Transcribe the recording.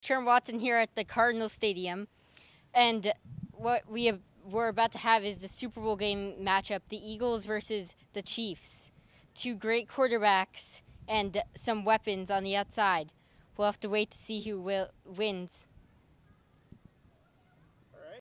Deshaun Watson here at the Cardinals Stadium, and what we're about to have is the Super Bowl game matchup: the Eagles versus the Chiefs. Two great quarterbacks and some weapons on the outside. We'll have to wait to see who wins.